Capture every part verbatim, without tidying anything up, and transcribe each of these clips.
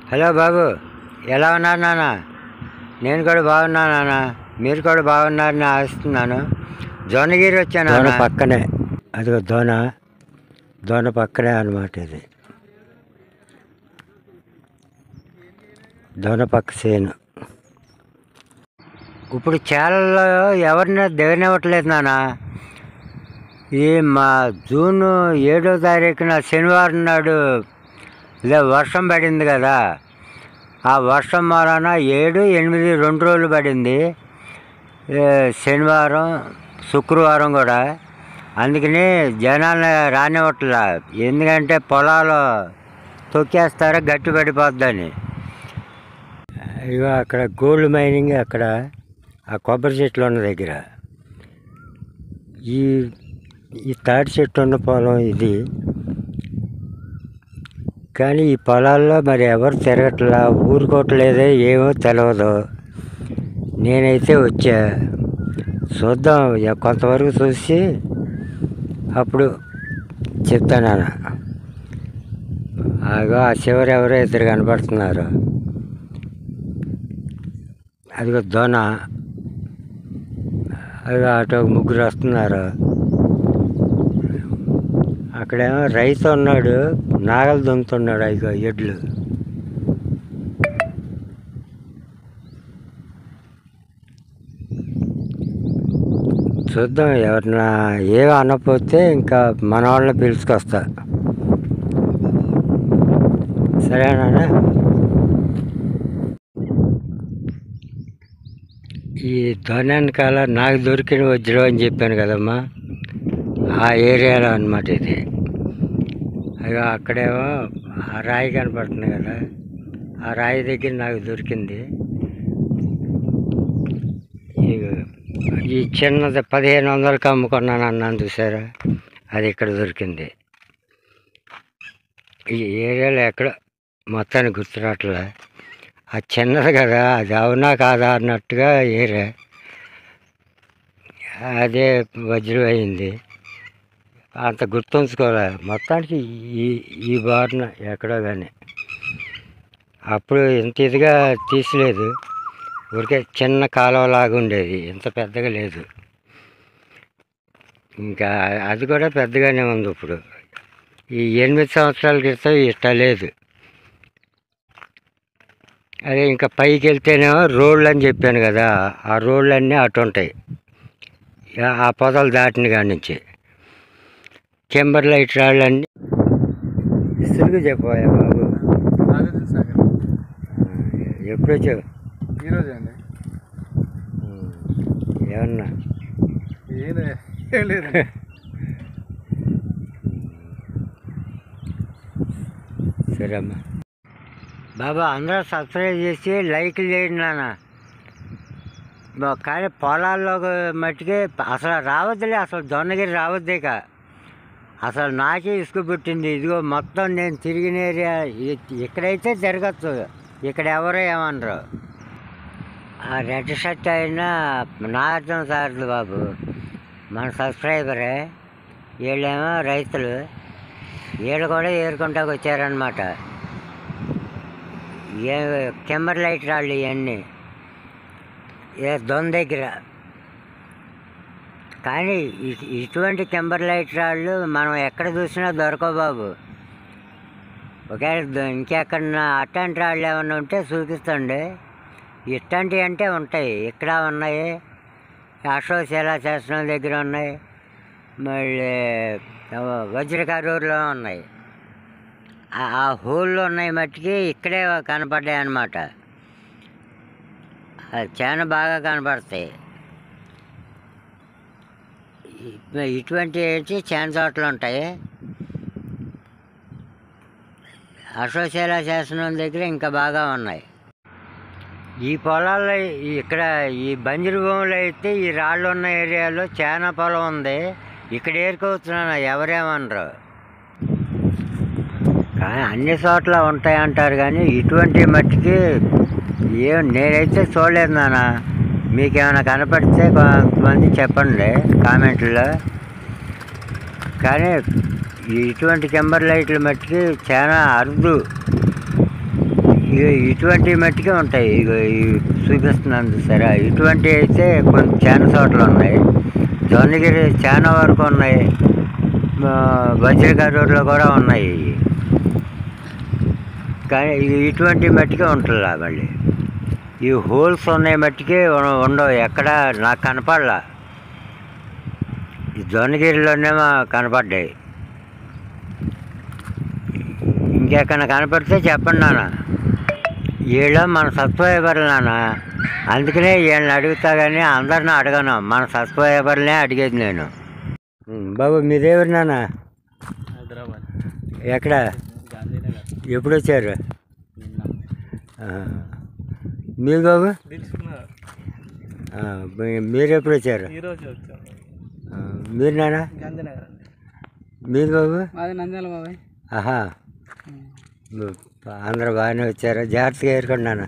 Hello బాబు, ఎలా ఉన్నారు నాన్న? నేను కూడా బాగున్నాను నాన్న. మీరు కూడా బాగున్నారని ఆశిస్తున్నాను. జోనగిరి వచ్చాను. దోన పక్కనే, అదిగో దోన దోన పక్కనే అన్నమాట. ఇది దోన పక్క సేను. ఇప్పుడు చేలలో ఎవరిని దిగనివ్వట్లేదు నాన్న. ఈ మా జూన్ ఏడో తారీఖున శనివారం నాడు ఇదే వర్షం పడింది కదా. ఆ వర్షం వలన ఏడు ఎనిమిది రెండు రోజులు పడింది, శనివారం శుక్రవారం కూడా. అందుకని జనాలు రానివ్వట్లా, ఎందుకంటే పొలాలు తొక్కేస్తారా గట్టి పడిపోద్దని. ఇక అక్కడ గోల్డ్ మైనింగ్, అక్కడ ఆ కొబ్బరి చెట్లు ఉన్న దగ్గర ఈ ఈ తాటి చెట్టు ఉన్న పొలం ఇది. కానీ ఈ పొలాల్లో మరి ఎవరు తిరగట్లా, ఊరుకోవట్లేదో ఏమో తెలియదు. నేనైతే వచ్చా, చూద్దాం కొంతవరకు చూసి అప్పుడు చెప్తాను. అగో ఆ చివరి ఎవరో ఇద్దరు కనపడుతున్నారు. అదిగో దోన, అదిగో అటు ముగ్గురు వస్తున్నారు. అక్కడేమో రైతు ఉన్నాడు, నాగలు దున్నుతున్నాడు. అదిగో ఎడ్లు. చూద్దాం, ఎవరన్నా ఏమో అనకపోతే ఇంకా మన వాళ్ళని పిలుచుకొస్తా. సరేనా? ఈ దొనెనకాల నాకు దొరికిన వజ్రం అని చెప్పాను కదమ్మా, ఆ ఏరియాలో అన్నమాట ఇది. అయ్యో అక్కడేమో ఆ రాయి కనపడుతుంది కదా, ఆ రాయి దగ్గర నాకు దొరికింది. ఈ చిన్నది పదిహేను వందలకి అమ్ముకున్నాను అన్నాను చూసారా, అది ఇక్కడ దొరికింది. ఈ ఏరియాలో ఎక్కడ మొత్తానికి గుర్తురాట్లే. ఆ చిన్నది కదా, అది అవునా కాదా అన్నట్టుగా ఏరియా, అదే వజ్రం అయింది. అంత గుర్తుంచుకోలే. మొత్తానికి ఈ ఈ బారిన ఎక్కడో కానీ అప్పుడు ఇంత ఇదిగా తీసలేదు, ఊరికే చిన్న కాలువలాగా ఉండేది, ఇంత పెద్దగా లేదు. ఇంకా అది కూడా పెద్దగానే ఉంది. ఇప్పుడు ఈ ఎనిమిది సంవత్సరాల క్రితం ఇట్ట లేదు. అదే ఇంకా పైకి వెళ్తేనేమో రోడ్లు అని చెప్పాను కదా, ఆ రోడ్లు అన్నీ అటు ఉంటాయి. ఆ పొదలు దాటిన కాడి నుంచి కెంబర్ లైట్ రాళ్ళన్నీ. ఇసురుగు చెప్పాయా బాబు? ఎప్పుడు వచ్చావు? ఈరోజు అండి. ఏమన్నా లేదు. సరే అమ్మా. బాబా అందరూ సబ్స్క్రైబ్ చేసి లైక్లు చేయండి నాన్న. కానీ పొలాల్లో మట్టికి అసలు రావద్దులే, అసలు జొన్నగిరి రావద్దేక. అసలు నాకే ఇసుక పుట్టింది. ఇదిగో మొత్తం నేను తిరిగిన ఏరియా ఇక్కడైతే తిరగచ్చు, ఇక్కడ ఎవరో ఏమనరు. ఆ రెడ్ షర్ట్ అయినా నాగార్జున సార్లు బాబు, మన సబ్స్క్రైబరే. వీళ్ళేమో రైతులు, వీళ్ళు కూడా ఏరుకుంటాకు వచ్చారనమాట. ఏ కెంబర్ లైట్ రాళ్ళు ఇవన్నీ ఏ దొంద దగ్గర. కానీ ఇటువంటి కెంబర్ లైట్ రాళ్ళు మనం ఎక్కడ చూసినా దొరకవు బాబు. ఒకవేళ ఇంకెక్కడన్నా అట్లాంటి రాళ్ళు ఏమన్నా ఉంటే చూపిస్తండి. ఇట్లాంటివి అంటే ఉంటాయి, ఇక్కడ ఉన్నాయి, అశోక్ శిలాశాసనం దగ్గర ఉన్నాయి, మళ్ళీ వజ్రకరూరులో ఉన్నాయి. ఆ హోల్లో ఉన్నాయి మట్టికి ఇక్కడే కనపడ్డాయి అన్నమాట. అది చాలా బాగా కనపడతాయి. ఇటువంటి అయితే చాలా చోట్ల ఉంటాయి. అశోక్ శిలాశాసనం దగ్గర ఇంకా బాగా ఉన్నాయి. ఈ పొలాల్లో ఇక్కడ ఈ బంజరు భూములు అయితే ఈ రాళ్ళు ఉన్న ఏరియాలో చాలా పొలం ఉంది, ఇక్కడ ఏరుకోవచ్చున్నా ఎవరేమనరు. కానీ అన్ని చోట్ల ఉంటాయంటారు, కానీ ఇటువంటి మట్టికి ఏం నేనైతే చూడలేదు నాన్న. మీకేమైనా కనపడితే కొంతమంది చెప్పండి కామెంట్లో. కానీ ఇటువంటి కెంబర్ లైట్ల మట్టికి చాలా అరుదు. ఇక ఇటువంటి మట్టికే ఉంటాయి. ఇక ఇవి చూపిస్తున్నాను సరే, ఇటువంటి అయితే కొన్ని చాలా చోట్ల ఉన్నాయి. జొన్నగిరి చాలా వరకు ఉన్నాయి, వజ్రకరూరులో కూడా ఉన్నాయి. కానీ ఇటువంటి మట్టికే ఉంటుందా మళ్ళీ. ఈ హోల్స్ ఉన్నాయి మట్టికి ఉండవు, ఎక్కడ నాకు కనపడలా. ఈ జొన్నగిరిలోనేమో కనపడ్డాయి. ఇంకెక్కడ కనపడితే చెప్పండి నాన్న. వీళ్ళు మన సబ్స్క్రైబర్లు నాన్న, అందుకనే వీళ్ళని అడుగుతా కానీ అందరిని అడగను, మన సబ్స్క్రైబర్లనే అడిగేది నేను. బాబు మీదేవరు నాన్న? హైదరాబాద్. ఎక్కడ? ఎప్పుడు వచ్చారు మీరు బాబు? మీరు ఎప్పుడు వచ్చారు మీరు నాన్న? మీరు బాబు? ఆహా, అందరూ బాగానే వచ్చారు. జాగ్రత్తగా ఏరుకోండి నాన్న.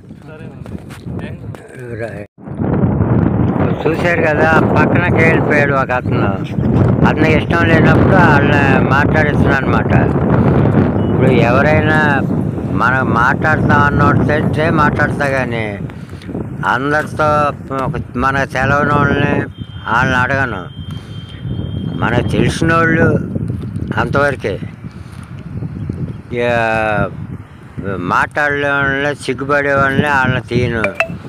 చూశారు కదా, పక్కనకి వెళ్ళిపోయాడు ఒక అతను. అతనికి ఇష్టం లేనప్పుడు వాళ్ళని మాట్లాడిస్తున్నాను అనమాట. ఇప్పుడు ఎవరైనా మనం మాట్లాడతాం అన్నట్టే మాట్లాడతా, కానీ అందరితో మనకు తెలవని వాళ్ళని వాళ్ళని అడగను. మనకు తెలిసిన వాళ్ళు అంతవరకే. ఇక మాట్లాడే వాళ్ళని సిగ్గుపడే వాళ్ళని వాళ్ళని తీయను.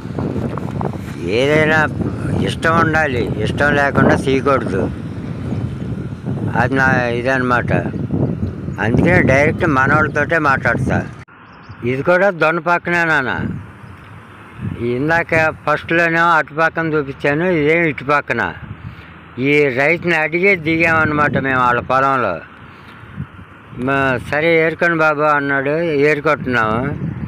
ఏదైనా ఇష్టం ఉండాలి, ఇష్టం లేకుండా తీయకూడదు. అది నా ఇదన్నమాట. అందుకే డైరెక్ట్ మనవాళ్ళతోటే మాట్లాడతా. ఇది కూడా దొన్న పక్కనే నాన్న. ఇందాక ఫస్ట్లోనేమో అటు పక్కన చూపించాను, ఇదేం ఇటు పక్కన. ఈ రైతుని అడిగే దిగామన్నమాట మేము వాళ్ళ పొలంలో. సరే ఏరుకోండి బాబు అన్నాడు, ఏరుకుంటున్నాము.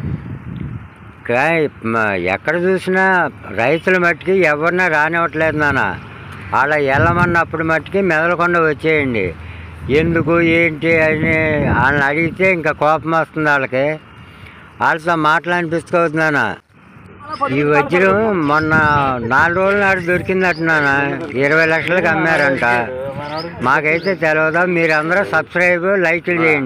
కానీ ఎక్కడ చూసినా రైతుల మట్టికి ఎవరినా రానివ్వట్లేదు నాన్న. అలా వెళ్ళమన్నప్పుడు మట్టికి మెదలకుండా వచ్చేయండి. ఎందుకు ఏంటి అని వాళ్ళని అడిగితే ఇంకా కోపం వస్తుంది వాళ్ళకి. వాళ్ళతో మాట్లాడిపించుకోవద్దు నాన్న. ఈ వజ్రం మొన్న నాలుగు రోజుల నాడు దొరికిందట నాన్న, ఇరవై లక్షలకు అమ్మారంట. మాకైతే తెలియదు. మీరందరూ సబ్స్క్రైబ్ లైక్లు చేయండి.